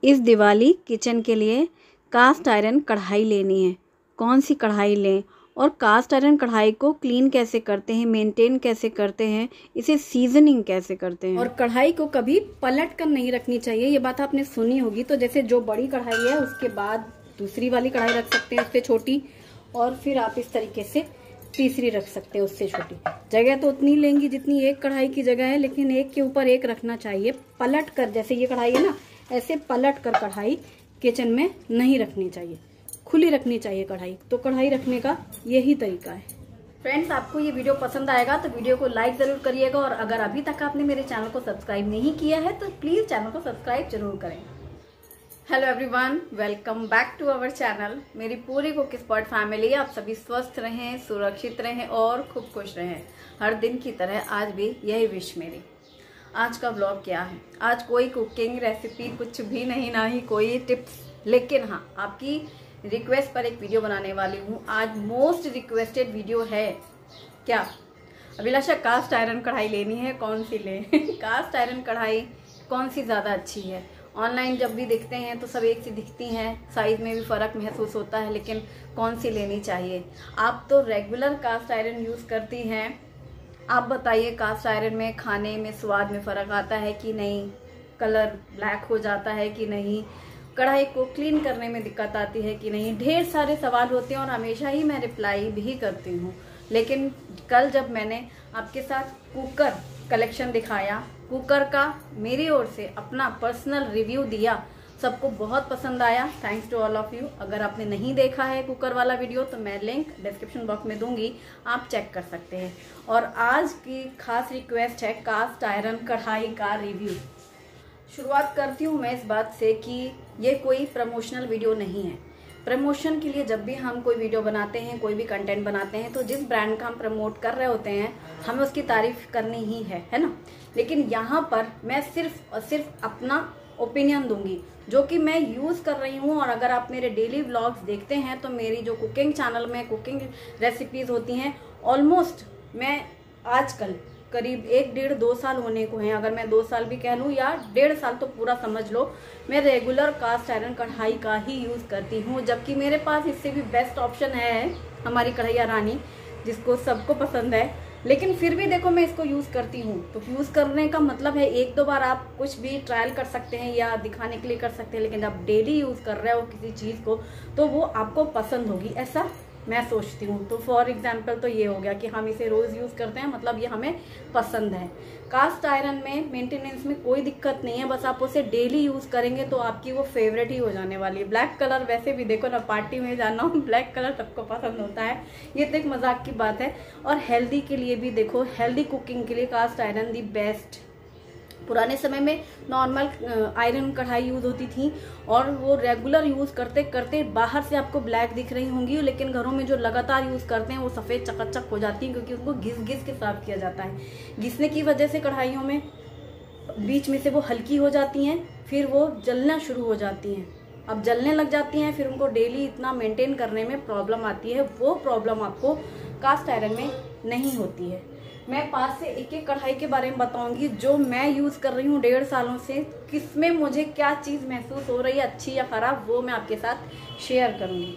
इस दिवाली किचन के लिए कास्ट आयरन कढ़ाई लेनी है। कौन सी कढ़ाई लें और कास्ट आयरन कढ़ाई को क्लीन कैसे करते हैं, मेंटेन कैसे करते हैं, इसे सीजनिंग कैसे करते हैं। और कढ़ाई को कभी पलट कर नहीं रखनी चाहिए, ये बात आपने सुनी होगी। तो जैसे जो बड़ी कढ़ाई है उसके बाद दूसरी वाली कढ़ाई रख सकते हैं उससे छोटी, और फिर आप इस तरीके से तीसरी रख सकते हैं उससे छोटी। जगह तो उतनी लेंगी जितनी एक कढ़ाई की जगह है, लेकिन एक के ऊपर एक रखना चाहिए। पलट कर, जैसे ये कढ़ाई है ना, ऐसे पलट कर कढ़ाई किचन में नहीं रखनी चाहिए, खुली रखनी चाहिए कढ़ाई। तो कढ़ाई रखने का यही तरीका है। फ्रेंड्स, आपको ये वीडियो पसंद आएगा तो वीडियो को लाइक जरूर करिएगा, और अगर अभी तक आपने मेरे चैनल को सब्सक्राइब नहीं किया है तो प्लीज चैनल को सब्सक्राइब जरूर करें। Hello everyone, welcome back to our channel. मेरी पूरी कुक स्पॉट फैमिली, आप सभी स्वस्थ रहें, सुरक्षित रहें और खूब खुश रहें। हर दिन की तरह आज भी यही विश मेरी। आज का व्लॉग क्या है? आज कोई कुकिंग रेसिपी कुछ भी नहीं, ना ही कोई टिप्स, लेकिन हाँ, आपकी रिक्वेस्ट पर एक वीडियो बनाने वाली हूँ। आज मोस्ट रिक्वेस्टेड वीडियो है। क्या? अभिलाषा, कास्ट आयरन कढ़ाई लेनी है, कौन सी लें? कास्ट आयरन कढ़ाई कौन सी ज़्यादा अच्छी है? ऑनलाइन जब भी दिखते हैं तो सब एक सी दिखती हैं, साइज में भी फ़र्क महसूस होता है, लेकिन कौन सी लेनी चाहिए? आप तो रेगुलर कास्ट आयरन यूज़ करती हैं, आप बताइए कास्ट आयरन में खाने में स्वाद में फ़र्क आता है कि नहीं, कलर ब्लैक हो जाता है कि नहीं, कढ़ाई को क्लीन करने में दिक्कत आती है कि नहीं। ढेर सारे सवाल होते हैं और हमेशा ही मैं रिप्लाई भी करती हूँ। लेकिन कल जब मैंने आपके साथ कुकर कलेक्शन दिखाया, कुकर का मेरी ओर से अपना पर्सनल रिव्यू दिया, सबको बहुत पसंद आया। Thanks to all of you. अगर आपने नहीं देखा है कुकर वाला वीडियो तो मैं लिंक डिस्क्रिप्शन बॉक्स में दूंगी, आप चेक कर सकते हैं। और आज की खास रिक्वेस्ट है कास्ट आयरन कढ़ाई का रिव्यू। शुरुआत करती हूँ मैं इस बात से कि ये कोई प्रमोशनल वीडियो नहीं है। प्रमोशन के लिए जब भी हम कोई वीडियो बनाते हैं, कोई भी कंटेंट बनाते हैं, तो जिस ब्रांड का हम प्रमोट कर रहे होते हैं हमें उसकी तारीफ करनी ही है ना। लेकिन यहाँ पर मैं सिर्फ और सिर्फ अपना ओपिनियन दूंगी जो कि मैं यूज़ कर रही हूँ। और अगर आप मेरे डेली व्लॉग्स देखते हैं तो मेरी जो कुकिंग चैनल में कुकिंग रेसिपीज़ होती हैं, ऑलमोस्ट मैं आजकल करीब 1-1.5-2 साल होने को हैं, अगर मैं 2 साल भी कह लूँ या 1.5 साल तो पूरा समझ लो, मैं रेगुलर कास्ट आयरन कढ़ाई का ही यूज़ करती हूँ। जबकि मेरे पास इससे भी बेस्ट ऑप्शन है हमारी कढ़ैया रानी, जिसको सबको पसंद है, लेकिन फिर भी देखो मैं इसको यूज़ करती हूँ। तो यूज़ करने का मतलब है 1-2 बार आप कुछ भी ट्रायल कर सकते हैं या दिखाने के लिए कर सकते हैं, लेकिन आप डेली यूज़ कर रहे हो किसी चीज़ को तो वो आपको पसंद होगी, ऐसा मैं सोचती हूँ। तो फॉर एग्जाम्पल तो ये हो गया कि हम इसे रोज़ यूज़ करते हैं, मतलब ये हमें पसंद है। कास्ट आयरन में मेंटेनेंस में कोई दिक्कत नहीं है, बस आप उसे डेली यूज़ करेंगे तो आपकी वो फेवरेट ही हो जाने वाली है। ब्लैक कलर वैसे भी देखो ना, पार्टी में जाना हो ब्लैक कलर सबको पसंद होता है, ये तो एक मजाक की बात है। और हेल्दी के लिए भी देखो, हेल्दी कुकिंग के लिए कास्ट आयरन दी बेस्ट। पुराने समय में नॉर्मल आयरन कढ़ाई यूज़ होती थी और वो रेगुलर यूज़ करते करते बाहर से आपको ब्लैक दिख रही होंगी, लेकिन घरों में जो लगातार यूज़ करते हैं वो सफ़ेद चकाचक हो जाती हैं, क्योंकि उनको घिस घिस के साफ किया जाता है। घिसने की वजह से कढ़ाइयों में बीच में से वो हल्की हो जाती हैं, फिर वो जलना शुरू हो जाती हैं। अब जलने लग जाती हैं, फिर उनको डेली इतना मेंटेन करने में प्रॉब्लम आती है। वो प्रॉब्लम आपको कास्ट आयरन में नहीं होती है। मैं पास से एक एक कढ़ाई के बारे में बताऊंगी जो मैं यूज़ कर रही हूँ 1.5 सालों से, किसमें मुझे क्या चीज़ महसूस हो रही है, अच्छी या ख़राब, वो मैं आपके साथ शेयर करूँगी।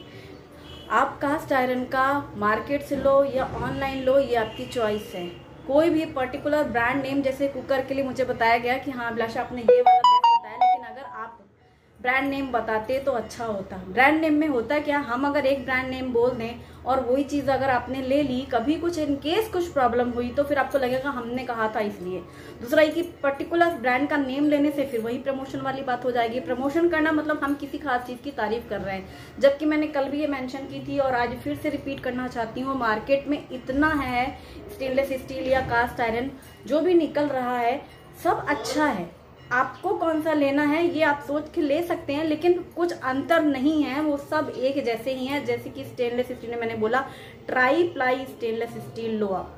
आप कास्ट आयरन का मार्केट से लो या ऑनलाइन लो, ये आपकी चॉइस है। कोई भी पर्टिकुलर ब्रांड नेम, जैसे कुकर के लिए मुझे बताया गया कि हाँ अभिलाषा आपने ये वाला बेस्ट बताया, लेकिन अगर आप ब्रांड नेम बताते तो अच्छा होता। ब्रांड नेम में होता क्या, हम अगर एक ब्रांड नेम बोल दें और वही चीज़ अगर आपने ले ली, कभी कुछ इनकेस कुछ प्रॉब्लम हुई तो फिर आपको लगेगा हमने कहा था इसलिए। दूसरा ये कि पर्टिकुलर ब्रांड का नेम लेने से फिर वही प्रमोशन वाली बात हो जाएगी। प्रमोशन करना मतलब हम किसी खास चीज़ की तारीफ कर रहे हैं, जबकि मैंने कल भी ये मेंशन की थी और आज फिर से रिपीट करना चाहती हूँ। मार्केट में इतना है, स्टेनलेस स्टील या कास्ट आयरन जो भी निकल रहा है सब अच्छा है। आपको कौन सा लेना है ये आप सोच के ले सकते हैं, लेकिन कुछ अंतर नहीं है, वो सब एक जैसे ही हैं। जैसे कि स्टेनलेस स्टील में मैंने बोला ट्राई प्लाई स्टेनलेस स्टील लो आप,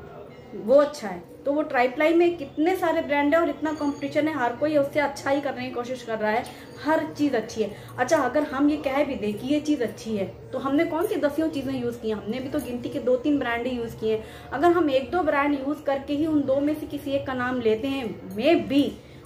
वो अच्छा है। तो वो ट्राई प्लाई में कितने सारे ब्रांड है और इतना कंपटीशन है, हर कोई उससे अच्छा ही करने की कोशिश कर रहा है, हर चीज़ अच्छी है। अच्छा, अगर हम ये कह भी दें कि ये चीज़ अच्छी है तो हमने कौन सी 10 चीज़ें यूज़ की हैं? हमने भी तो गिनती के 2-3 ब्रांड ही यूज़ किए हैं। अगर हम 1-2 ब्रांड यूज़ करके ही उन 2 में से किसी एक का नाम लेते हैं, मे बी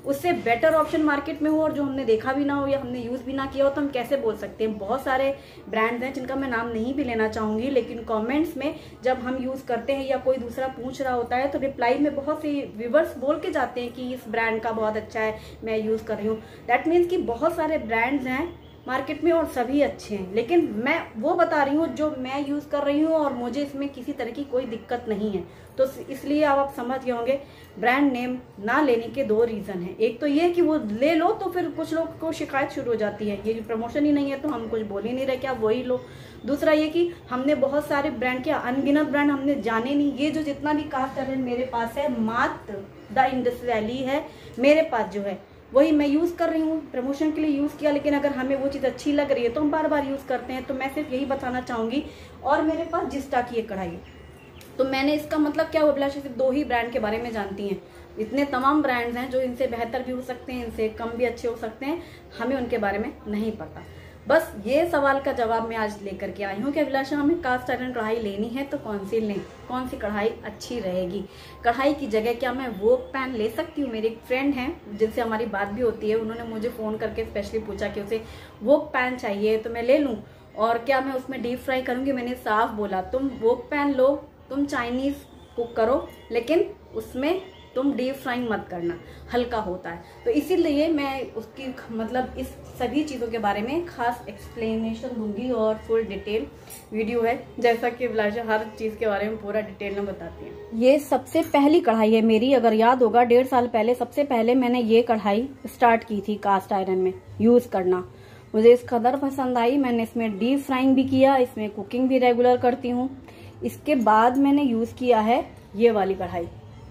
उससे बेटर ऑप्शन मार्केट में हो और जो हमने देखा भी ना हो या हमने यूज भी ना किया हो, तो हम कैसे बोल सकते हैं। बहुत सारे ब्रांड्स हैं जिनका मैं नाम नहीं भी लेना चाहूंगी, लेकिन कमेंट्स में जब हम यूज करते हैं या कोई दूसरा पूछ रहा होता है तो रिप्लाई में बहुत सी व्यूअर्स बोल के जाते हैं कि इस ब्रांड का बहुत अच्छा है, मैं यूज कर रही हूँ। दैट मीन्स कि बहुत सारे ब्रांड्स हैं मार्केट में और सभी अच्छे हैं, लेकिन मैं वो बता रही हूँ जो मैं यूज कर रही हूँ और मुझे इसमें किसी तरह की कोई दिक्कत नहीं है। तो इसलिए आप समझ गए होंगे ब्रांड नेम ना लेने के 2 रीजन है। एक तो ये कि वो ले लो तो फिर कुछ लोग को शिकायत शुरू हो जाती है, ये प्रमोशन ही नहीं है तो हम कुछ बोल ही नहीं रहे, क्या वही लो। दूसरा ये कि हमने बहुत सारे ब्रांड के अनगिनत ब्रांड हमने जाने नहीं। ये जो जितना भी कास्ट आयरन मेरे पास है मात्र द इंडस वैली है मेरे पास जो है, वही मैं यूज कर रही हूँ, प्रमोशन के लिए यूज किया। लेकिन अगर हमें वो चीज अच्छी लग रही है तो हम बार बार यूज करते हैं। तो मैं सिर्फ यही बताना चाहूंगी। और मेरे पास जिस्टा की एक कढ़ाई है, तो मैंने इसका मतलब क्या हुआ, अभिलाषा सिर्फ 2 ही ब्रांड के बारे में जानती हैं। इतने तमाम ब्रांड्स हैं जो इनसे बेहतर भी हो सकते हैं, इनसे कम भी अच्छे हो सकते हैं, हमें उनके बारे में नहीं पता। बस ये सवाल का जवाब मैं आज लेकर के आई हूँ कि अभिलाषा हमें कास्ट आयरन कढ़ाई लेनी है तो कौन सी लें, कौन सी कढ़ाई अच्छी रहेगी। कढ़ाई की जगह क्या मैं वोक पैन ले सकती हूँ। मेरी एक फ्रेंड है जिनसे हमारी बात भी होती है, उन्होंने मुझे फोन करके स्पेशली पूछा कि उसे वोक पैन चाहिए तो मैं ले लूँ और क्या मैं उसमें डीप फ्राई करूँगी। मैंने साफ बोला तुम वोक पैन लो, तुम चाइनीज कुक करो, लेकिन उसमें तुम डीप फ्राइंग मत करना, हल्का होता है। तो इसीलिए मैं उसकी मतलब इस सभी चीज़ों के बारे में खास एक्सप्लेनेशन दूंगी और फुल डिटेल वीडियो है, जैसा कि अभिलाषा हर चीज़ के बारे में पूरा डिटेल में बताती है। ये सबसे पहली कढ़ाई है मेरी, अगर याद होगा 1.5 साल पहले सबसे पहले मैंने ये कढ़ाई स्टार्ट की थी कास्ट आयरन में यूज करना। मुझे इस कदर पसंद आई, मैंने इसमें डीप फ्राइंग भी किया, इसमें कुकिंग भी रेगुलर करती हूँ। इसके बाद मैंने यूज किया है ये वाली कढ़ाई,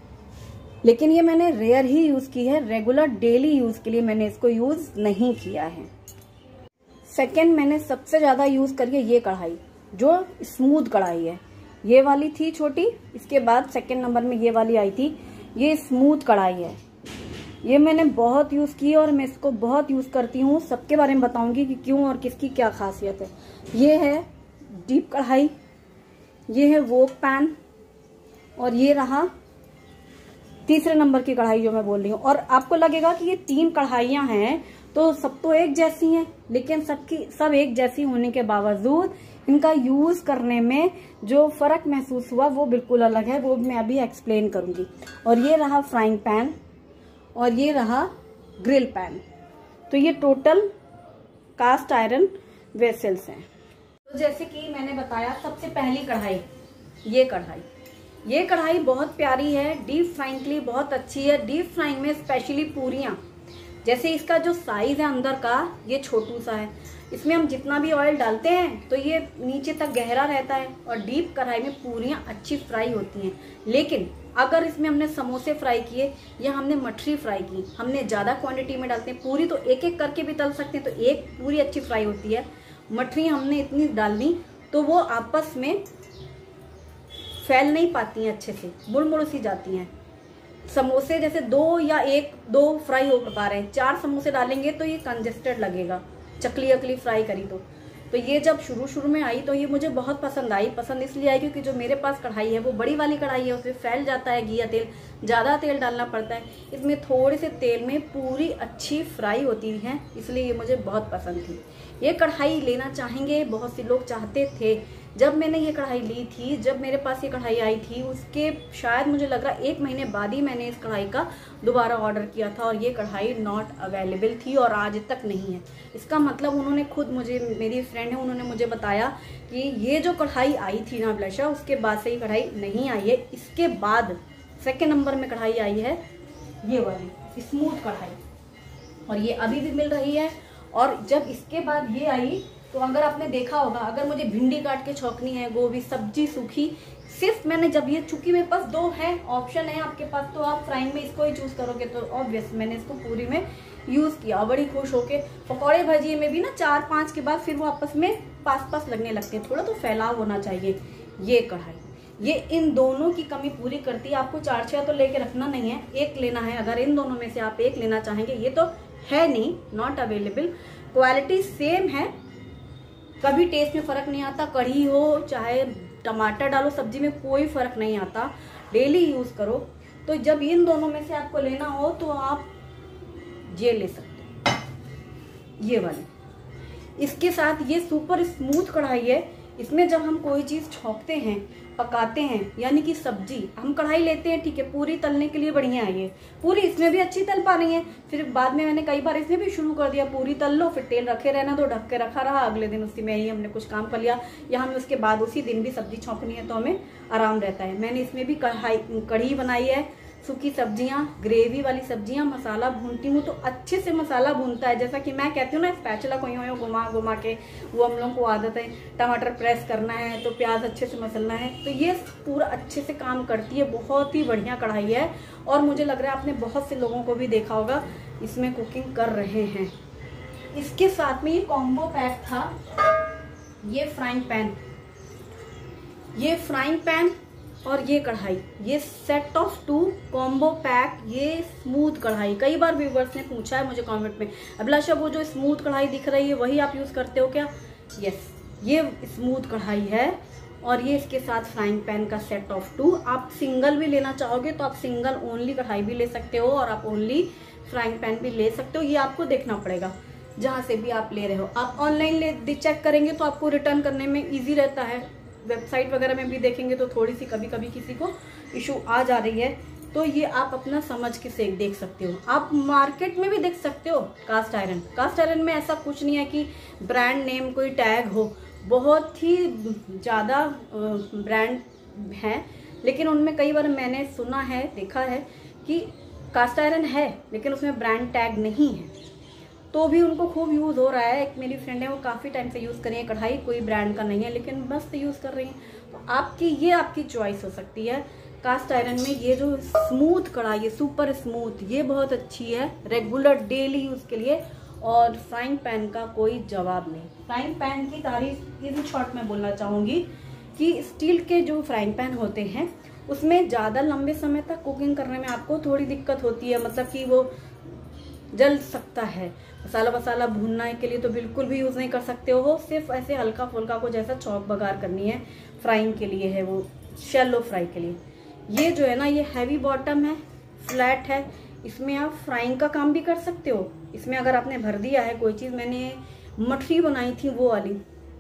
लेकिन ये मैंने रेयर ही यूज की है, रेगुलर डेली यूज के लिए मैंने इसको यूज नहीं किया है। सेकंड मैंने सबसे ज्यादा यूज करी है ये कढ़ाई, जो स्मूथ कढ़ाई है। ये वाली थी छोटी, इसके बाद सेकंड नंबर में ये वाली आई थी। ये स्मूथ कढ़ाई है, ये मैंने बहुत यूज की और मैं इसको बहुत यूज करती हूँ। सबके बारे में बताऊंगी कि क्यों और किसकी क्या खासियत है। ये है डीप कढ़ाई, ये है वोक पैन, और ये रहा तीसरे नंबर की कढ़ाई जो मैं बोल रही हूँ। और आपको लगेगा कि ये 3 कढ़ाइयां हैं तो सब तो एक जैसी हैं, लेकिन सब एक जैसी होने के बावजूद इनका यूज करने में जो फर्क महसूस हुआ वो बिल्कुल अलग है, वो मैं अभी एक्सप्लेन करूंगी। और ये रहा फ्राइंग पैन और ये रहा ग्रिल पैन। तो ये टोटल कास्ट आयरन वेसल्स हैं। तो जैसे कि मैंने बताया सबसे पहली कढ़ाई ये कढ़ाई बहुत प्यारी है, डीप फ्राइंग के लिए बहुत अच्छी है। डीप फ्राइंग में स्पेशली पूरियां, जैसे इसका जो साइज है अंदर का ये छोटू सा है, इसमें हम जितना भी ऑयल डालते हैं तो ये नीचे तक गहरा रहता है और डीप कढ़ाई में पूरियां अच्छी फ्राई होती हैं। लेकिन अगर इसमें हमने समोसे फ्राई किए या हमने मठरी फ्राई की, हमने ज़्यादा क्वांटिटी में डालते हैं, पूरी तो एक एक करके भी तल सकते हैं तो एक पूरी अच्छी फ्राई होती है। मठरी हमने इतनी डाल दी तो वो आपस में फैल नहीं पाती हैं, अच्छे से मुड़ सी जाती हैं। समोसे जैसे 2 या 1-2 फ्राई हो पा रहे हैं, 4 समोसे डालेंगे तो ये कंजेस्टेड लगेगा, चकली अकली फ्राई करी तो ये जब शुरू में आई तो ये मुझे बहुत पसंद आई। पसंद इसलिए आई क्योंकि जो मेरे पास कढ़ाई है वो बड़ी वाली कढ़ाई है, उसमें फैल जाता है घी या तेल, ज़्यादा तेल डालना पड़ता है। इसमें थोड़े से तेल में पूरी अच्छी फ्राई होती है, इसलिए ये मुझे बहुत पसंद थी। ये कढ़ाई लेना चाहेंगे, बहुत से लोग चाहते थे। जब मैंने ये कढ़ाई ली थी, जब मेरे पास ये कढ़ाई आई थी, उसके शायद मुझे लग रहा 1 महीने बाद ही मैंने इस कढ़ाई का दोबारा ऑर्डर किया था और ये कढ़ाई नॉट अवेलेबल थी और आज तक नहीं है। इसका मतलब उन्होंने खुद मुझे, मेरी फ्रेंड है, उन्होंने मुझे बताया कि ये जो कढ़ाई आई थी ना अभिलाषा, उसके बाद से ये कढ़ाई नहीं आई है। इसके बाद सेकेंड नंबर में कढ़ाई आई है ये वाली स्मूथ कढ़ाई, और ये अभी भी मिल रही है। और जब इसके बाद ये आई तो अगर आपने देखा होगा, अगर मुझे भिंडी काट के छौंकनी है, गोभी सब्जी सूखी, सिर्फ मैंने जब ये, चूंकि मेरे पास 2 है ऑप्शन है आपके पास, तो आप फ्राइंग में इसको ही चूज करोगे तो ऑब्वियस मैंने इसको पूरी में यूज किया, बड़ी खुश होके। पकौड़े भजिए में भी ना 4-5 के बाद फिर वो आपस में पास लगने लगते हैं, थोड़ा तो फैलाव होना चाहिए। ये कढ़ाई ये इन दोनों की कमी पूरी करती है। आपको 4-6 तो लेके रखना नहीं है, 1 लेना है। अगर इन दोनों में से आप 1 लेना चाहेंगे, ये तो है नहीं, नॉट अवेलेबल, क्वालिटी सेम है, कभी टेस्ट में फर्क नहीं आता। कढ़ी हो चाहे टमाटर डालो सब्जी में, कोई फर्क नहीं आता, डेली यूज करो। तो जब इन दोनों में से आपको लेना हो तो आप ये ले सकते हो, ये वाली। इसके साथ ये सुपर स्मूथ कढ़ाई है। इसमें जब हम कोई चीज़ छौंकते हैं, पकाते हैं, यानी कि सब्जी हम कढ़ाई लेते हैं, ठीक है, पूरी तलने के लिए बढ़िया है ये। पूरी इसमें भी अच्छी तल पा रही है। फिर बाद में मैंने कई बार इसमें भी शुरू कर दिया, पूरी तल लो, फिर तेल रखे रहना दो, ढक के रखा रहा, अगले दिन उसी में ही हमने कुछ काम कर लिया, या हमें उसके बाद उसी दिन भी सब्जी छौंकनी है तो हमें आराम रहता है। मैंने इसमें भी कढ़ी बनाई है, सूखी सब्जियां, ग्रेवी वाली सब्जियां। मसाला भूनती हूँ तो अच्छे से मसाला भूनता है, जैसा कि मैं कहती हूँ ना, स्पैचुला को यूं घुमा घुमा के, वो हम लोगों को आदत है। टमाटर प्रेस करना है तो प्याज अच्छे से मसलना है, तो ये पूरा अच्छे से काम करती है। बहुत ही बढ़िया कढ़ाई है और मुझे लग रहा है आपने बहुत से लोगों को भी देखा होगा इसमें कुकिंग कर रहे हैं। इसके साथ में ये कॉम्बो पैक था, ये फ्राइंग पैन और ये कढ़ाई, ये सेट ऑफ 2 कॉम्बो पैक, ये स्मूथ कढ़ाई। कई बार व्यूवर्स ने पूछा है मुझे कमेंट में, अभिलाषा वो जो स्मूथ कढ़ाई दिख रही है वही आप यूज़ करते हो क्या? यस, ये स्मूथ कढ़ाई है और ये इसके साथ फ्राइंग पैन का सेट ऑफ 2। आप सिंगल भी लेना चाहोगे तो आप सिंगल ओनली कढ़ाई भी ले सकते हो और आप ओनली फ्राइंग पैन भी ले सकते हो। ये आपको देखना पड़ेगा जहाँ से भी आप ले रहे हो। आप ऑनलाइन चेक करेंगे तो आपको रिटर्न करने में ईजी रहता है। वेबसाइट वगैरह में भी देखेंगे तो थोड़ी सी कभी कभी किसी को इशू आ जा रही है, तो ये आप अपना समझ के से देख सकते हो। आप मार्केट में भी देख सकते हो कास्ट आयरन में ऐसा कुछ नहीं है कि ब्रांड नेम कोई टैग हो, बहुत ही ज़्यादा ब्रांड हैं, लेकिन उनमें कई बार मैंने सुना है, देखा है कि कास्ट आयरन है लेकिन उसमें ब्रांड टैग नहीं है, तो भी उनको खूब यूज़ हो रहा है। एक मेरी फ्रेंड है, वो काफ़ी टाइम से यूज़ कर रही है कढ़ाई, कोई ब्रांड का नहीं है लेकिन मस्त यूज़ कर रही है। तो आपकी चॉइस हो सकती है। कास्ट आयरन में ये जो स्मूथ कढ़ाई है, सुपर स्मूथ, ये बहुत अच्छी है रेगुलर डेली यूज़ के लिए। और फ्राइंग पैन का कोई जवाब नहीं। फ्राइंग पैन की तारीफ इन शॉर्ट में बोलना चाहूँगी कि स्टील के जो फ्राइंग पैन होते हैं उसमें ज़्यादा लंबे समय तक कुकिंग करने में आपको थोड़ी दिक्कत होती है, मतलब कि वो जल सकता है। मसाला भूनने के लिए तो बिल्कुल भी यूज़ नहीं कर सकते हो, सिर्फ ऐसे हल्का फुल्का को जैसा चौक बघार करनी है, फ्राइंग के लिए है, वो शैलो फ्राई के लिए। ये जो है ना, ये हैवी बॉटम है, फ्लैट है, इसमें आप फ्राइंग का काम भी कर सकते हो। इसमें अगर आपने भर दिया है कोई चीज़, मैंने मठरी बनाई थी वो वाली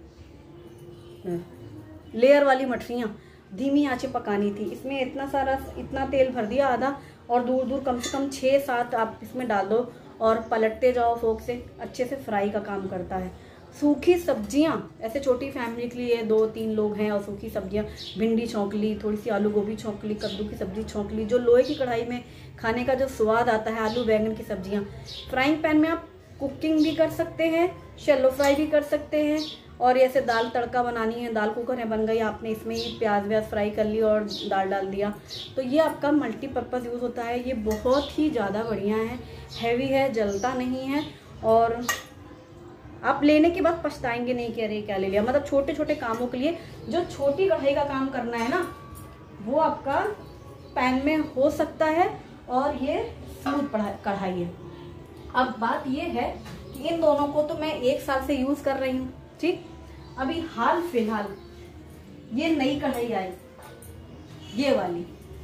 लेयर वाली मठरियाँ, धीमी आंच पकानी थी, इसमें इतना तेल भर दिया आधा, और दूर दूर कम से कम 6-7 आप इसमें डाल दो और पलटते जाओ फोक से, अच्छे से फ्राई का काम करता है। सूखी सब्जियां, ऐसे छोटी फैमिली के लिए 2-3 लोग हैं और सूखी सब्जियां, भिंडी छौंक ली, थोड़ी सी आलू गोभी छौंक ली, कद्दू की सब्जी छौंक ली, जो लोहे की कढ़ाई में खाने का जो स्वाद आता है, आलू बैंगन की सब्जियां, फ्राइंग पैन में आप कुकिंग भी कर सकते हैं, शैलो फ्राई भी कर सकते हैं। और ऐसे दाल तड़का बनानी है, दाल कुकर में बन गई, आपने इसमें ही प्याज व्याज फ्राई कर ली और दाल डाल दिया, तो ये आपका मल्टीपर्पज़ यूज़ होता है। ये बहुत ही ज़्यादा बढ़िया है, हैवी है, जलता नहीं है, और आप लेने के बाद पछताएंगे नहीं कि अरे क्या ले लिया। मतलब छोटे छोटे कामों के लिए जो छोटी कढ़ाई का काम करना है ना, वो आपका पैन में हो सकता है, और ये स्मूथ कढ़ाई है। अब बात ये है कि इन दोनों को तो मैं 1 साल से यूज़ कर रही हूँ, ठीक। अभी हाल फिलहाल ये नई कढ़ाई आई, ये वाली,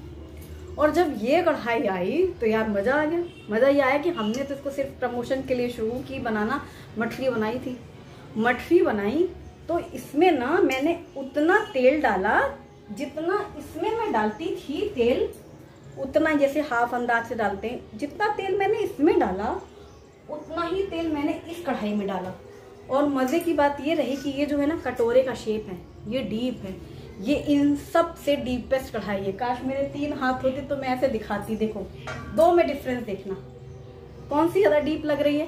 और जब ये कढ़ाई आई तो यार मज़ा आ गया। मज़ा ये आया कि हमने तो इसको सिर्फ प्रमोशन के लिए शुरू की बनाना, मठरी बनाई थी, मठरी बनाई तो इसमें ना मैंने उतना तेल डाला जितना इसमें मैं डालती थी तेल, उतना, जैसे हाफ अंदाज से डालते हैं, जितना तेल मैंने इसमें डाला उतना ही तेल मैंने इस कढ़ाई में डाला। और मज़े की बात ये रही कि ये जो है ना कटोरे का शेप है, ये डीप है, ये इन सब से डीपेस्ट कढ़ाई है। काश मेरे 3 हाथ होते तो मैं ऐसे दिखाती। देखो 2 में डिफरेंस देखना, कौन सी ज़्यादा डीप लग रही है,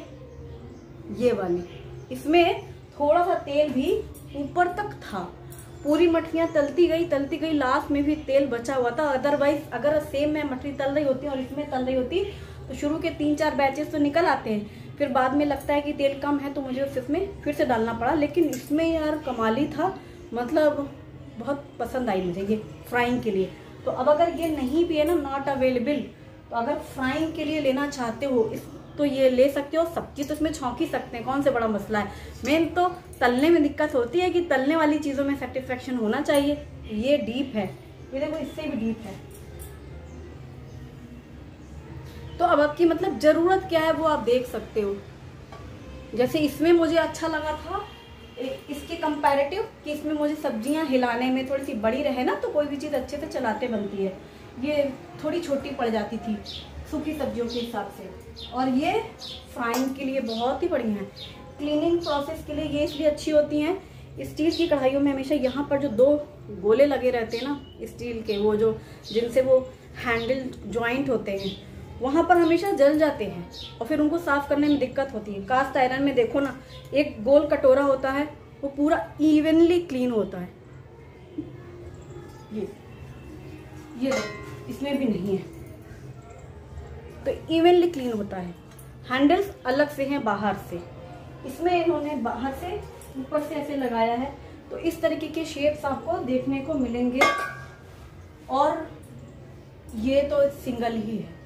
ये वाली। इसमें थोड़ा सा तेल भी ऊपर तक था, पूरी मठरियाँ तलती गई, लास्ट में भी तेल बचा हुआ था। अदरवाइज अगर सेम मैं मठरी तल रही होती और इसमें तल रही होती तो शुरू के 3-4 बैचेस तो निकल आते हैं, फिर बाद में लगता है कि तेल कम है तो मुझे उसमें फिर से डालना पड़ा। लेकिन इसमें यार कमाली था, मतलब बहुत पसंद आई मुझे ये फ्राइंग के लिए। तो अब अगर ये नहीं भी है ना, नॉट अवेलेबल, तो अगर फ्राइंग के लिए लेना चाहते हो तो ये ले सकते हो। सब्जी तो इसमें छौंक ही सकते हैं, कौन से बड़ा मसला है। मेन तो तलने में दिक्कत होती है कि तलने वाली चीज़ों में सेटिस्फेक्शन होना चाहिए। ये डीप है, ये देखो इससे भी डीप है, तो अब आपकी मतलब ज़रूरत क्या है वो आप देख सकते हो। जैसे इसमें मुझे अच्छा लगा था इसके कंपैरेटिव कि इसमें मुझे सब्जियां हिलाने में थोड़ी सी बड़ी रहे ना, तो कोई भी चीज़ अच्छे से चलाते बनती है। ये थोड़ी छोटी पड़ जाती थी सूखी सब्जियों के हिसाब से। और ये फ्राइंग के लिए बहुत ही बढ़िया है। क्लीनिंग प्रोसेस के लिए ये इसलिए अच्छी होती हैं। स्टील की कढ़ाइयों में हमेशा यहाँ पर जो 2 गोले लगे रहते हैं ना स्टील के, वो जो जिनसे वो हैंडल जॉइंट होते हैं, वहाँ पर हमेशा जल जाते हैं और फिर उनको साफ करने में दिक्कत होती है। कास्ट आयरन में देखो ना, एक गोल कटोरा होता है, वो पूरा इवनली क्लीन होता है। ये इसमें भी नहीं है, तो इवनली क्लीन होता है। हैंडल्स अलग से हैं बाहर से, इसमें इन्होंने बाहर से ऊपर से ऐसे लगाया है, तो इस तरीके के शेप्स आपको देखने को मिलेंगे। और ये तो सिंगल ही है।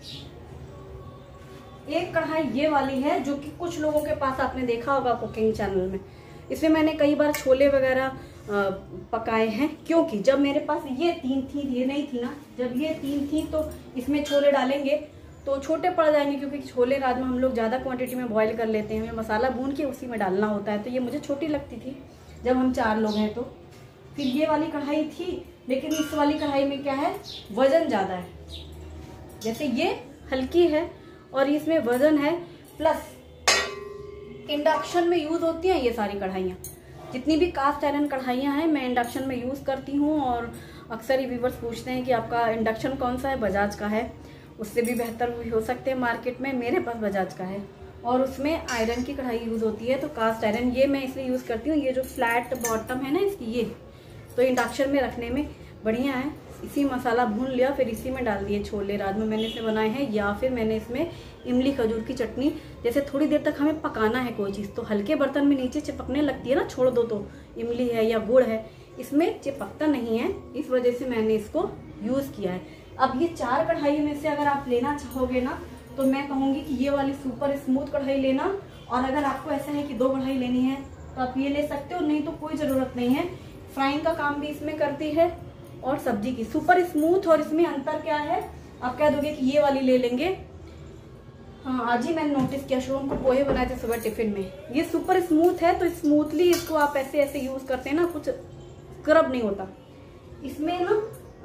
एक कढ़ाई ये वाली है जो कि कुछ लोगों के पास आपने देखा होगा कुकिंग चैनल में। इसमें मैंने कई बार छोले वगैरह पकाए हैं, क्योंकि जब मेरे पास ये 3 थी, ये नहीं थी ना, जब ये 3 थी तो इसमें छोले डालेंगे तो छोटे पड़ जाएंगे, क्योंकि छोले राजमा हम लोग ज़्यादा क्वांटिटी में बॉईल कर लेते हैं, हमें मसाला भून के उसी में डालना होता है, तो ये मुझे छोटी लगती थी जब हम 4 लोग हैं तो। फिर ये वाली कढ़ाई थी, लेकिन इस वाली कढ़ाई में क्या है, वजन ज़्यादा है। जैसे ये हल्की है और इसमें वजन है, प्लस इंडक्शन में यूज़ होती हैं ये सारी कढ़ाइयाँ। जितनी भी कास्ट आयरन कढ़ाइयाँ हैं मैं इंडक्शन में यूज़ करती हूँ। और अक्सर ही व्यूवर्स पूछते हैं कि आपका इंडक्शन कौन सा है, बजाज का है, उससे भी बेहतर भी हो सकते हैं मार्केट में, मेरे पास बजाज का है और उसमें आयरन की कढ़ाई यूज़ होती है। तो कास्ट आयरन ये मैं इसलिए यूज़ करती हूँ, ये जो फ्लैट बॉटम है ना इसकी, ये तो इंडक्शन में रखने में बढ़िया है। इसी मसाला भून लिया, फिर इसी में डाल दिए छोले राजमा मैंने इसे बनाए हैं, या फिर मैंने इसमें इमली खजूर की चटनी, जैसे थोड़ी देर तक हमें पकाना है कोई चीज़ तो हल्के बर्तन में नीचे चिपकने लगती है ना, छोड़ दो तो इमली है या गुड़ है, इसमें चिपकता नहीं है, इस वजह से मैंने इसको यूज़ किया है। अब ये 4 कढ़ाई में से अगर आप लेना चाहोगे ना, तो मैं कहूँगी कि ये वाली सुपर स्मूथ कढ़ाई लेना। और अगर आपको ऐसा है कि 2 कढ़ाई लेनी है तो आप ये ले सकते हो, नहीं तो कोई ज़रूरत नहीं है। फ्राइंग का काम भी इसमें करती है और सब्जी की। सुपर स्मूथ और इसमें अंतर क्या है, आप कह दोगे कि ये वाली ले लेंगे। हाँ, आज ही मैंने नोटिस किया, शुभम को पोहे बनाए थे सुबह टिफिन में। ये सुपर स्मूथ है तो स्मूथली इसको आप ऐसे ऐसे यूज करते हैं ना, कुछ स्क्रब नहीं होता इसमें ना,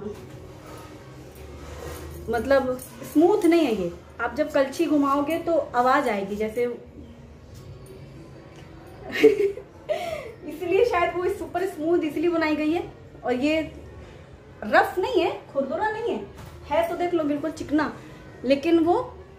मतलब स्मूथ नहीं है ये। आप जब कलछी घुमाओगे तो आवाज आएगी जैसे इसलिए शायद वो सुपर स्मूथ इसलिए बनाई गई है। और ये रफ नहीं है, खुरदुरा नहीं है तो देख लो बिल्कुल चिकना, लेकिन वो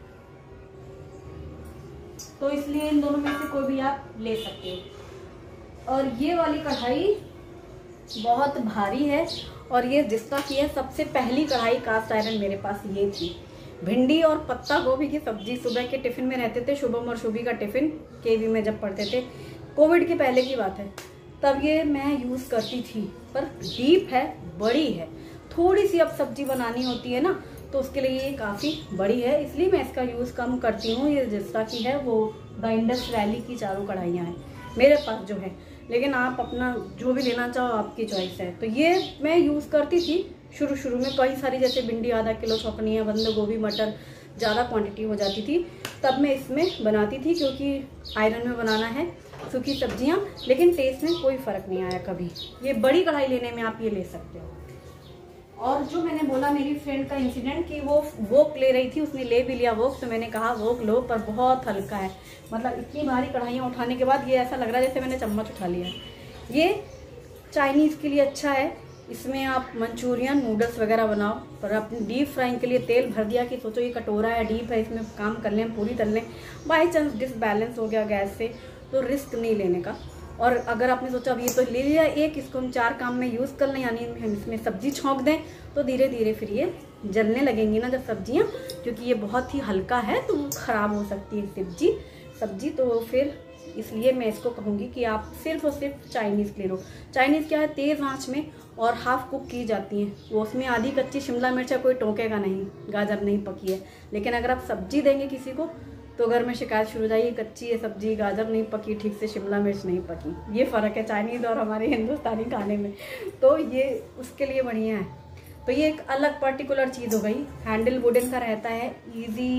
तो इसलिए इन दोनों में से कोई भी आप ले सकते हो। और ये वाली कढ़ाई बहुत भारी है और ये जिसका की है सबसे पहली कढ़ाई कास्ट आयरन मेरे पास ये थी। भिंडी और पत्ता गोभी की सब्जी सुबह के टिफिन में रहते थे, शुभम और शुभी का टिफिन केवी में जब पढ़ते थे, कोविड के पहले की बात है, तब ये मैं यूज़ करती थी। पर डीप है, बड़ी है, थोड़ी सी अब सब्जी बनानी होती है ना तो उसके लिए ये काफ़ी बड़ी है, इसलिए मैं इसका यूज़ कम करती हूँ। ये जिसका की है वो द इंडस वैली की 4 कढ़ाइयाँ हैं मेरे पास जो है, लेकिन आप अपना जो भी लेना चाहो आपकी चॉइस है। तो ये मैं यूज़ करती थी शुरू में कई सारी, जैसे भिंडी आधा किलो छौकनियाँ, बंद गोभी, मटर ज़्यादा क्वांटिटी हो जाती थी तब मैं इसमें बनाती थी, क्योंकि आयरन में बनाना है सूखी सब्जियां। लेकिन टेस्ट में कोई फ़र्क नहीं आया कभी। ये बड़ी कढ़ाई लेने में आप ये ले सकते हो। और जो मैंने बोला मेरी फ्रेंड का इंसिडेंट कि वो वोक ले रही थी, उसने ले भी लिया वोक, तो मैंने कहा वोक लो पर बहुत हल्का है, मतलब इतनी भारी कढ़ाइयाँ उठाने के बाद ये ऐसा लग रहा है जैसे मैंने चम्मच उठा लिया। ये चाइनीज़ के लिए अच्छा है, इसमें आप मंचूरियन नूडल्स वगैरह बनाओ। पर अपनी डीप फ्राइंग के लिए तेल भर दिया कि सोचो ये कटोरा है, डीप है, इसमें काम कर लें, पूरी तल लें, बाई चांस डिसबैलेंस हो गया गैस से तो रिस्क नहीं लेने का। और अगर आपने सोचा अब ये तो ले लिया एक, इसको हम 4 काम में यूज़ कर लें, यानी हम इसमें सब्जी छौंक दें, तो धीरे धीरे फिर ये जलने लगेंगी ना जब सब्जियाँ, क्योंकि ये बहुत ही हल्का है तो ख़राब हो सकती है सब्जी। तो फिर इसलिए मैं इसको कहूँगी कि आप सिर्फ और सिर्फ चाइनीज़ ले लो। चाइनीज़ क्या है, तेज़ आंच में और हाफ कुक की जाती हैं, वो उसमें आधी कच्ची शिमला मिर्च है, कोई टोकेगा नहीं, गाजर नहीं पकी है। लेकिन अगर आप सब्जी देंगे किसी को तो घर में शिकायत शुरू हो जाएगी, कच्ची है सब्जी, गाजर नहीं पकी ठीक से, शिमला मिर्च नहीं पकी। ये फ़र्क है चाइनीज़ और हमारे हिंदुस्तानी खाने में, तो ये उसके लिए बढ़िया है। तो ये एक अलग पर्टिकुलर चीज़ हो गई। हैंडल वुडन का रहता है, ईजी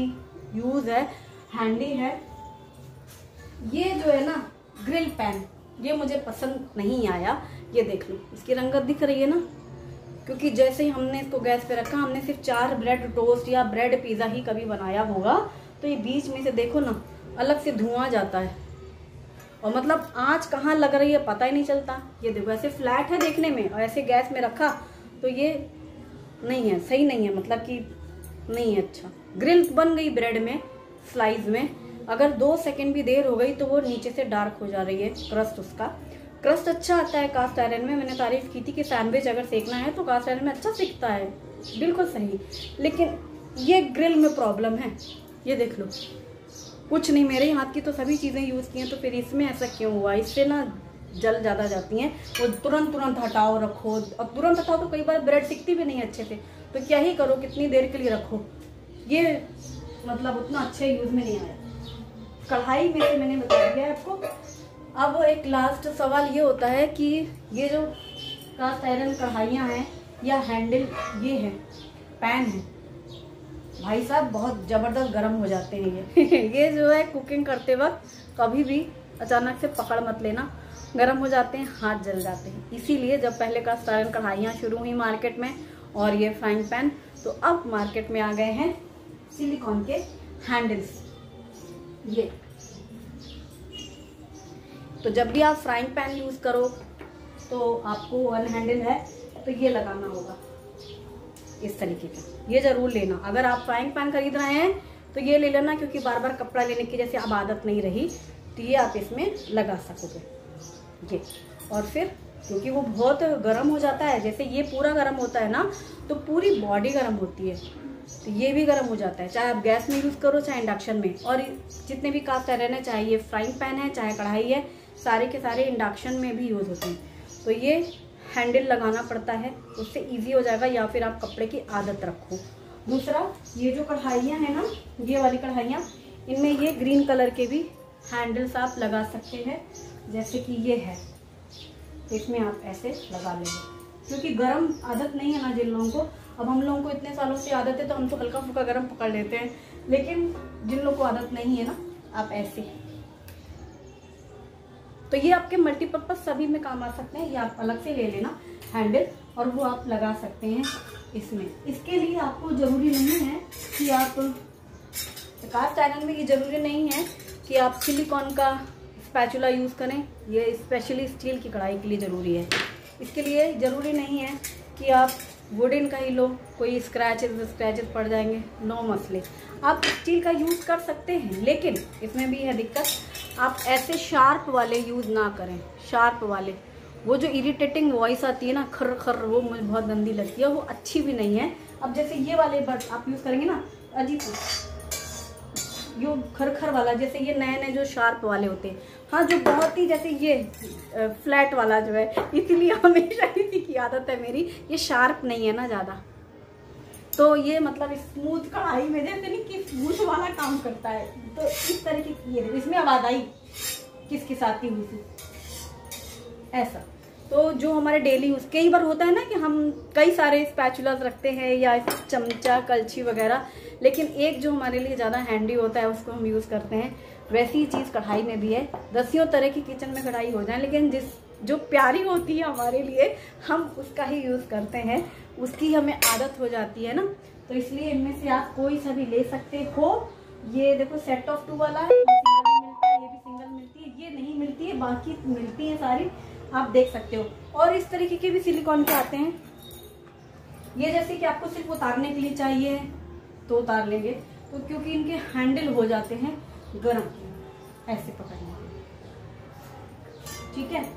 यूज है, हैंडी है। ये जो है ना ग्रिल पैन, ये मुझे पसंद नहीं आया। ये देख लो, इसकी रंगत दिख रही है ना, क्योंकि जैसे ही हमने इसको गैस पे रखा, हमने सिर्फ 4 ब्रेड टोस्ट या ब्रेड पिज़्ज़ा ही कभी बनाया होगा, तो ये बीच में से देखो ना अलग से धुआं जाता है, और मतलब आँच कहाँ लग रही है पता ही नहीं चलता। ये देखो ऐसे फ्लैट है देखने में, और ऐसे गैस में रखा तो ये नहीं है, सही नहीं है, मतलब कि नहीं है अच्छा। ग्रिल बन गई ब्रेड में, स्लाइस में, अगर 2 सेकंड भी देर हो गई तो वो नीचे से डार्क हो जा रही है क्रस्ट उसका। क्रस्ट अच्छा आता है कास्ट आयरन में, मैंने तारीफ की थी कि सैंडविच अगर सेकना है तो कास्ट आयरन में अच्छा सिकता है, बिल्कुल सही। लेकिन ये ग्रिल में प्रॉब्लम है। ये देख लो, कुछ नहीं, मेरे हाथ की तो सभी चीज़ें यूज़ की हैं, तो फिर इसमें ऐसा क्यों हुआ? इससे ना जल ज़्यादा जाती हैं, वो तुरंत हटाओ रखो, और तुरंत हटाओ तो कई बार ब्रेड सिकती भी नहीं अच्छे से, तो क्या ही करो, कितनी देर के लिए रखो, ये मतलब उतना अच्छे यूज़ में नहीं आया। कढ़ाई में से मैंने बता दिया आपको। अब एक लास्ट सवाल ये होता है कि ये जो कास्ट आयरन कढ़ाइयाँ हैं या हैंडल ये है, पैन है, भाई साहब बहुत ज़बरदस्त गर्म हो जाते हैं ये ये जो है कुकिंग करते वक्त कभी भी अचानक से पकड़ मत लेना, गर्म हो जाते हैं, हाथ जल जाते हैं। इसीलिए जब पहले कास्ट आयरन कढ़ाइयाँ शुरू हुई मार्केट में और ये फ्राइंग पैन, तो अब मार्केट में आ गए हैं सिलिकॉन के हैंडल्स। ये तो जब भी आप फ्राइंग पैन यूज़ करो तो आपको वन हैंडल है तो ये लगाना होगा इस तरीके का, ये ज़रूर लेना। अगर आप फ्राइंग पैन खरीद रहे हैं तो ये ले लेना, क्योंकि बार बार कपड़ा लेने की जैसे अब आदत नहीं रही, तो ये आप इसमें लगा सकोगे ये। और फिर क्योंकि वो बहुत गर्म हो जाता है, जैसे ये पूरा गर्म होता है ना, तो पूरी बॉडी गर्म होती है, तो ये भी गर्म हो जाता है, चाहे आप गैस में यूज़ करो चाहे इंडक्शन में। और जितने भी कास्ट आयरन है, चाहे ये फ्राइंग पैन है चाहे कढ़ाई है, सारे के सारे इंडक्शन में भी यूज़ होते हैं। तो ये हैंडल लगाना पड़ता है, उससे इजी हो जाएगा, या फिर आप कपड़े की आदत रखो। दूसरा, ये जो कढ़ाइयाँ हैं ना, ये वाली कढ़ाइयाँ, इनमें ये ग्रीन कलर के भी हैंडल्स आप लगा सकते हैं, जैसे कि ये है, इसमें आप ऐसे लगा लेंगे, क्योंकि गर्म आदत नहीं है ना जिन लोगों को। अब हम लोगों को इतने सालों से आदत है तो हम तो हल्का फुल्का गर्म पकड़ लेते हैं, लेकिन जिन लोगों को आदत नहीं है ना, आप ऐसे, तो ये आपके मल्टीपर्पज सभी में काम आ सकते हैं। ये आप अलग से ले लेना हैंडल, और वो आप लगा सकते हैं इसमें। इसके लिए आपको ज़रूरी नहीं है कि आप कास्ट आयरन में, ये ज़रूरी नहीं है कि आप सिलिकॉन का स्पैचुला यूज़ करें, ये स्पेशली स्टील की कढ़ाई के लिए ज़रूरी है। इसके लिए ज़रूरी नहीं है कि आप वुडन का ही लो, कोई स्क्रैचेस पड़ जाएंगे, नो मसले, आप स्टील का यूज़ कर सकते हैं। लेकिन इसमें भी है दिक्कत, आप ऐसे शार्प वाले यूज़ ना करें, शार्प वाले, वो जो इरिटेटिंग वॉइस आती है ना, खर खर, वो मुझे बहुत गंदी लगती है, वो अच्छी भी नहीं है। अब जैसे ये वाले बट आप यूज़ करेंगे ना, अजीब यो खर खर वाला, जैसे ये नए नए जो शार्प वाले होते हैं, हाँ, जो बहुत ही जैसे ये फ्लैट वाला जो है, इसलिए हमेशा इसी की आदत है मेरी, ये शार्प नहीं है ना ज़्यादा, तो ये मतलब स्मूथ कढ़ाई में जैसे नहीं कि स्मूथ वाला काम करता है, तो इस तरीके की ये इसमें आवाज़ आई किस आती हुई थी ऐसा। तो जो हमारे डेली यूज, कई बार होता है ना कि हम कई सारे स्पैचुलास रखते हैं या चमचा कलछी वगैरह, लेकिन एक जो हमारे लिए ज़्यादा हैंडी होता है उसको हम यूज़ करते हैं। वैसी चीज़ कढ़ाई में भी है, दसियों तरह की किचन में कढ़ाई हो जाए, लेकिन जो प्यारी होती है हमारे लिए, हम उसका ही यूज़ करते हैं, उसकी हमें आदत हो जाती है ना, तो इसलिए इनमें से आप कोई सा भी ले सकते हो। ये देखो सेट ऑफ 2 वाला है, सिंगल भी मिलता है, ये भी सिंगल मिलती है, ये नहीं मिलती है, बाकी मिलती है सारी, आप देख सकते हो। और इस तरीके के भी सिलिकॉन के आते हैं, ये जैसे कि आपको सिर्फ उतारने के लिए चाहिए तो उतार लेंगे, तो क्योंकि इनके हैंडल हो जाते हैं गर्म, ऐसे पकड़ने, ठीक है।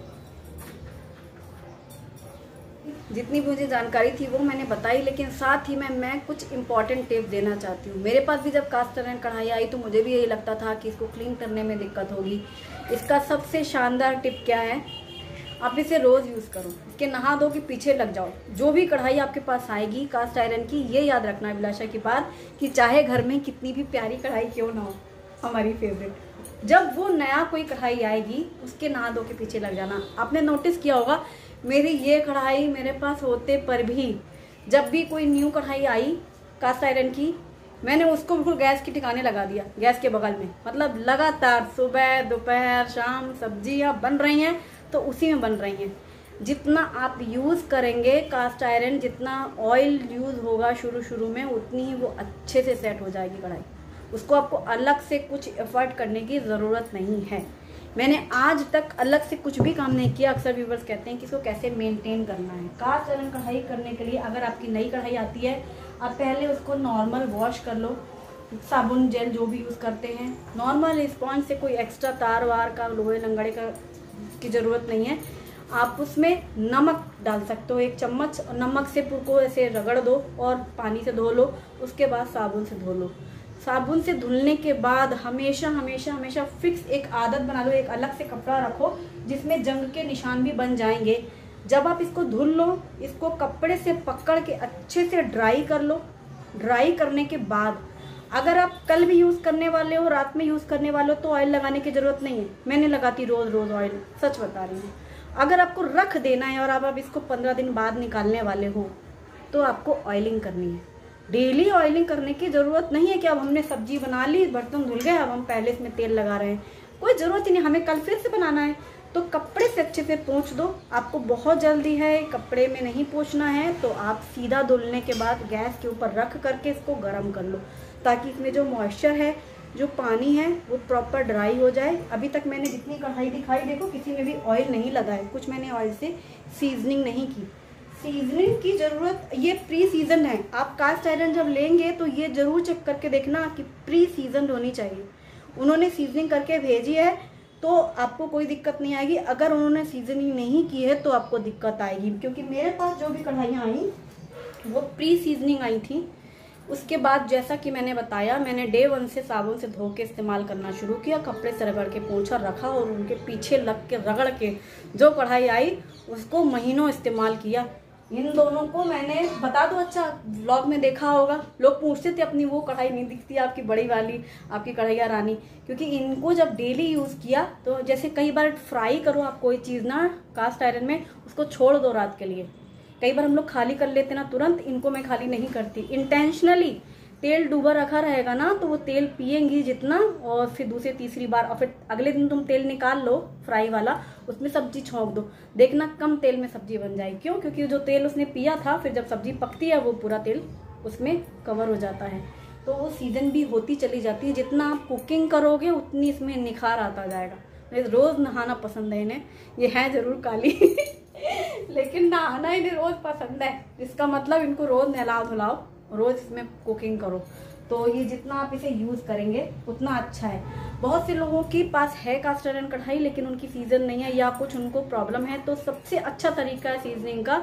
जितनी मुझे जानकारी थी वो मैंने बताई, लेकिन साथ ही मैं कुछ इंपॉर्टेंट टिप देना चाहती हूँ। मेरे पास भी जब कास्ट आयरन कढ़ाई आई तो मुझे भी यही लगता था कि इसको क्लीन करने में दिक्कत होगी। इसका सबसे शानदार टिप क्या है, आप इसे रोज़ यूज़ करो, इसके नहा धो के पीछे लग जाओ। जो भी कढ़ाई आपके पास आएगी कास्ट आयरन की, ये याद रखना अभिलाषा की बात, कि चाहे घर में कितनी भी प्यारी कढ़ाई क्यों ना हो, हमारी फेवरेट, जब वो नया कोई कढ़ाई आएगी उसके नहा धो के पीछे लग जाना। आपने नोटिस किया होगा, मेरी ये कढ़ाई मेरे पास होते पर भी जब भी कोई न्यू कढ़ाई आई कास्ट आयरन की, मैंने उसको बिल्कुल गैस के ठिकाने लगा दिया, गैस के बगल में, मतलब लगातार सुबह दोपहर शाम सब्जियां बन रही हैं तो उसी में बन रही हैं। जितना आप यूज़ करेंगे कास्ट आयरन, जितना ऑयल यूज़ होगा शुरू में, उतनी ही वो अच्छे से सेट हो जाएगी कढ़ाई। उसको आपको अलग से कुछ एफर्ट करने की ज़रूरत नहीं है। मैंने आज तक अलग से कुछ भी काम नहीं किया। अक्सर व्यूवर्स कहते हैं कि इसको कैसे मेंटेन करना है। कास्ट आयरन कढ़ाई करने के लिए अगर आपकी नई कढ़ाई आती है, आप पहले उसको नॉर्मल वॉश कर लो, साबुन जेल जो भी यूज़ करते हैं, नॉर्मल स्पॉन्ज से, कोई एक्स्ट्रा तार वार का लोहे लंगड़े का की ज़रूरत नहीं है। आप उसमें नमक डाल सकते हो 1 चम्मच, नमक से को ऐसे रगड़ दो और पानी से धो लो, उसके बाद साबुन से धो लो। साबुन से धुलने के बाद हमेशा हमेशा हमेशा फिक्स एक आदत बना लो, एक अलग से कपड़ा रखो जिसमें जंग के निशान भी बन जाएंगे। जब आप इसको धुल लो, इसको कपड़े से पकड़ के अच्छे से ड्राई कर लो। ड्राई करने के बाद अगर आप कल भी यूज़ करने वाले हो, रात में यूज़ करने वाले हो, तो ऑयल लगाने की ज़रूरत नहीं है। मैंने लगाती रोज़ ऑयल, सच बता रही हूँ। अगर आपको रख देना है और आप इसको 15 दिन बाद निकालने वाले हो तो आपको ऑयलिंग करनी है। डेली ऑयलिंग करने की ज़रूरत नहीं है कि अब हमने सब्जी बना ली, बर्तन धुल गए, अब हम पहले इसमें तेल लगा रहे हैं, कोई ज़रूरत ही नहीं। हमें कल फिर से बनाना है तो कपड़े से अच्छे से पोंछ दो। आपको बहुत जल्दी है, कपड़े में नहीं पोंछना है तो आप सीधा धुलने के बाद गैस के ऊपर रख करके इसको गर्म कर लो, ताकि इसमें जो मॉइस्चर है, जो पानी है, वो प्रॉपर ड्राई हो जाए। अभी तक मैंने जितनी कढ़ाई दिखाई, देखो किसी में भी ऑयल नहीं लगा है, कुछ मैंने ऑयल से सीजनिंग नहीं की। सीजनिंग की ज़रूरत, ये प्री सीजन है। आप कास्ट आयरन जब लेंगे तो ये ज़रूर चेक करके देखना कि प्री सीजन होनी चाहिए। उन्होंने सीजनिंग करके भेजी है तो आपको कोई दिक्कत नहीं आएगी। अगर उन्होंने सीजनिंग नहीं की है तो आपको दिक्कत आएगी, क्योंकि मेरे पास जो भी कढ़ाइयाँ आई वो प्री सीजनिंग आई थी। उसके बाद जैसा कि मैंने बताया, मैंने डे 1 से साबुन से धो के इस्तेमाल करना शुरू किया, कपड़े से रगड़ के पोंछा रखा और उनके पीछे लग के रगड़ के जो कढ़ाई आई उसको महीनों इस्तेमाल किया। इन दोनों को मैंने बता दो, अच्छा व्लॉग में देखा होगा, लोग पूछते थे अपनी वो कढ़ाई नहीं दिखती आपकी बड़ी वाली, आपकी कढ़ैया रानी, क्योंकि इनको जब डेली यूज़ किया तो जैसे कई बार फ्राई करो आप कोई चीज़ ना कास्ट आयरन में, उसको छोड़ दो रात के लिए। कई बार हम लोग खाली कर लेते ना तुरंत, इनको मैं खाली नहीं करती, इंटेंशनली तेल डूबा रखा रहेगा ना तो वो तेल पिएंगी जितना, और फिर दूसरी तीसरी बार, और फिर अगले दिन तुम तेल निकाल लो फ्राई वाला, उसमें सब्जी छोंक दो, देखना कम तेल में सब्जी बन जाएगी। क्यों? क्योंकि जो तेल उसने पिया था, फिर जब सब्जी पकती है वो पूरा तेल उसमें कवर हो जाता है, तो वो सीजन भी होती चली जाती है। जितना आप कुकिंग करोगे उतनी इसमें निखार आता जाएगा। रोज़ नहाना पसंद है इन्हें, ये है जरूर काली लेकिन नहाना इन्हें रोज़ पसंद है, इसका मतलब इनको रोज़ नहलाओ धुलाओ, रोज़ इसमें कुकिंग करो, तो ये जितना आप इसे यूज़ करेंगे उतना अच्छा है। बहुत से लोगों के पास है कास्ट आयरन कढ़ाई लेकिन उनकी सीजन नहीं है या कुछ उनको प्रॉब्लम है, तो सबसे अच्छा तरीका है सीजनिंग का,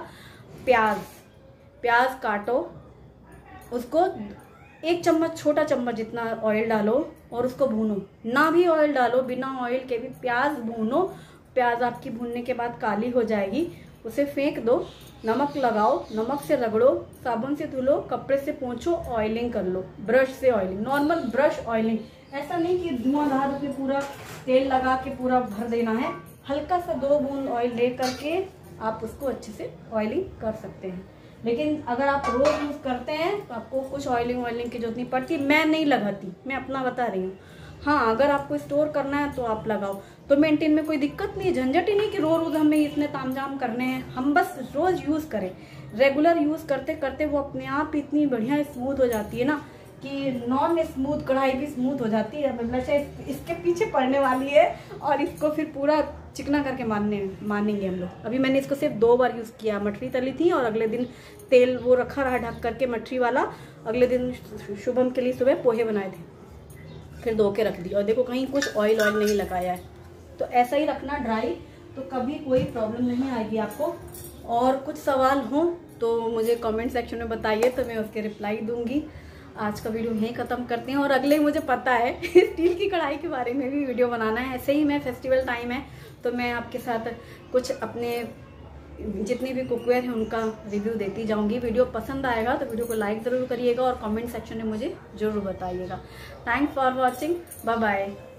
प्याज काटो, उसको 1 चम्मच, छोटा चम्मच जितना ऑयल डालो और उसको भूनो। ना भी ऑयल डालो, बिना ऑयल के भी प्याज भूनो। प्याज आपकी भूनने के बाद काली हो जाएगी, उसे फेंक दो, नमक लगाओ, नमक से रगड़ो, साबुन से धुलो, कपड़े से पोंछो, ऑयलिंग कर लो, ब्रश से ऑयलिंग, नॉर्मल ब्रश ऑयलिंग। ऐसा नहीं कि धुआंधार उसमें पूरा तेल लगा के पूरा भर देना है, हल्का सा 2 बूंद ऑयल ले करके आप उसको अच्छे से ऑयलिंग कर सकते हैं। लेकिन अगर आप रोज यूज करते हैं तो आपको कुछ ऑयलिंग की जरूरत नहीं पड़ती। मैं नहीं लगाती, मैं अपना बता रही हूँ। हाँ, अगर आपको स्टोर करना है तो आप लगाओ, तो मेंटेन में कोई दिक्कत नहीं है, झंझट ही नहीं कि रोज हमें इतने तामझाम करने हैं। हम बस रोज यूज करें, रेगुलर यूज करते करते वो अपने आप इतनी बढ़िया स्मूथ हो जाती है ना कि नॉन स्मूथ कढ़ाई भी स्मूथ हो जाती है। मतलब इसके पीछे पड़ने वाली है और इसको फिर पूरा चिकना करके मानेंगे हम लोग। अभी मैंने इसको सिर्फ 2 बार यूज़ किया, मठरी तली थी और अगले दिन तेल वो रखा रहा ढक करके मठरी वाला, अगले दिन शुभम के लिए सुबह पोहे बनाए थे, फिर धो के रख दी और देखो कहीं कुछ ऑयल नहीं लगाया है। तो ऐसा ही रखना ड्राई, तो कभी कोई प्रॉब्लम नहीं आएगी आपको। और कुछ सवाल हो तो मुझे कमेंट सेक्शन में बताइए, तो मैं उसके रिप्लाई दूंगी। आज का वीडियो यहीं ख़त्म करते हैं और अगले मुझे पता है स्टील की कढ़ाई के बारे में भी वीडियो बनाना है। ऐसे ही मैं फेस्टिवल टाइम है तो मैं आपके साथ कुछ अपने जितने भी कुकवेयर हैं उनका रिव्यू देती जाऊंगी। वीडियो पसंद आएगा तो वीडियो को लाइक ज़रूर करिएगा और कमेंट सेक्शन में मुझे ज़रूर बताइएगा। Thanks for watching, bye bye.